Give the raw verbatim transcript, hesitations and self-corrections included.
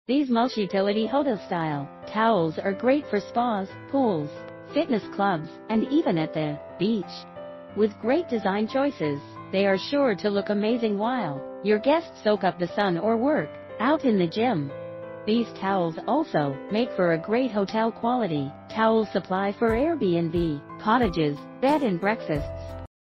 These multi-utility hotel-style towels are great for spas, pools, fitness clubs, and even at the beach. With great design choices, they are sure to look amazing while your guests soak up the sun or work out in the gym. These towels also make for a great hotel quality towel supply for Airbnb, cottages, bed and breakfasts.